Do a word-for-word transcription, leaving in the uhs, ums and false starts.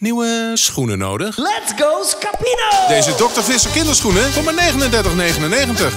Nieuwe schoenen nodig? Let's go Scapino! Deze dokter Visser kinderschoenen voor maar negenendertig negenennegentig.